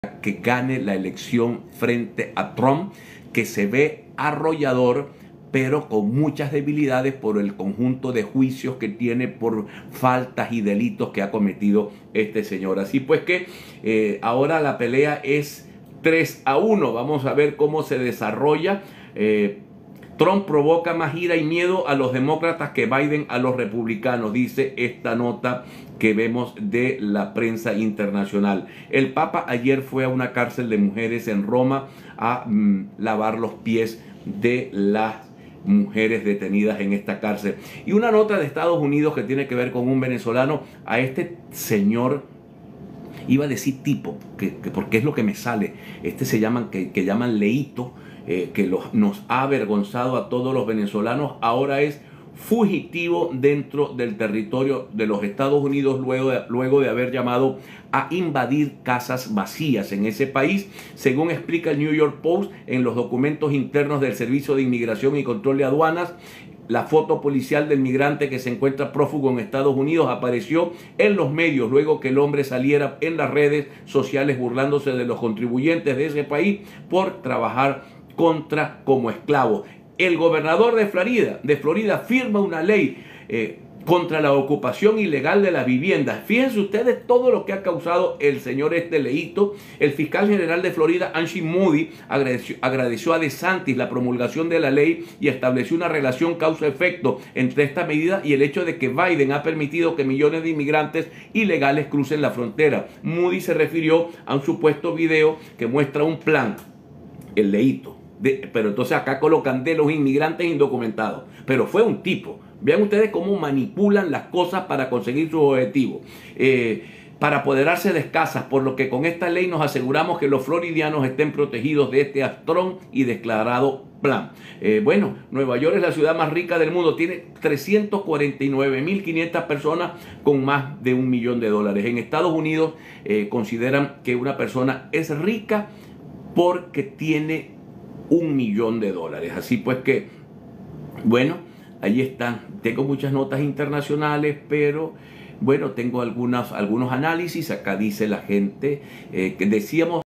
que gane la elección frente a Trump, que se ve arrollador, pero con muchas debilidades por el conjunto de juicios que tiene por faltas y delitos que ha cometido este señor. Así pues que ahora la pelea es 3-1. Vamos a ver cómo se desarrolla. Trump provoca más ira y miedo a los demócratas que Biden a los republicanos, dice esta nota que vemos de la prensa internacional. El Papa ayer fue a una cárcel de mujeres en Roma a lavar los pies de las mujeres detenidas en esta cárcel. Y una nota de Estados Unidos que tiene que ver con un venezolano. A este señor, iba a decir tipo, porque es lo que me sale, se llaman, que llaman Leito, que nos ha avergonzado a todos los venezolanos. Ahora es fugitivo dentro del territorio de los Estados Unidos luego de haber llamado a invadir casas vacías en ese país, según explica el New York Post en los documentos internos del Servicio de Inmigración y Control de Aduanas. La foto policial del migrante que se encuentra prófugo en Estados Unidos apareció en los medios luego que el hombre saliera en las redes sociales burlándose de los contribuyentes de ese país por trabajar como esclavos. El gobernador de Florida firma una ley contra la ocupación ilegal de las viviendas. Fíjense ustedes todo lo que ha causado el señor Leito. El fiscal general de Florida, Angie Moody, agradeció a DeSantis la promulgación de la ley y estableció una relación causa-efecto entre esta medida y el hecho de que Biden ha permitido que millones de inmigrantes ilegales crucen la frontera. Moody se refirió a un supuesto video que muestra un plan, el Leito. Pero entonces acá colocan de los inmigrantes indocumentados. Pero fue un tipo. Vean ustedes cómo manipulan las cosas para conseguir su objetivo. Para apoderarse de casas, por lo que con esta ley nos aseguramos que los floridianos estén protegidos de este astrón y declarado plan. Bueno, Nueva York es la ciudad más rica del mundo. Tiene 349.500 personas con más de $1 millón. En Estados Unidos consideran que una persona es rica porque tiene $1 millón. Así pues que, bueno, ahí están. Tengo muchas notas internacionales, pero bueno, tengo algunos análisis. Acá dice la gente que decíamos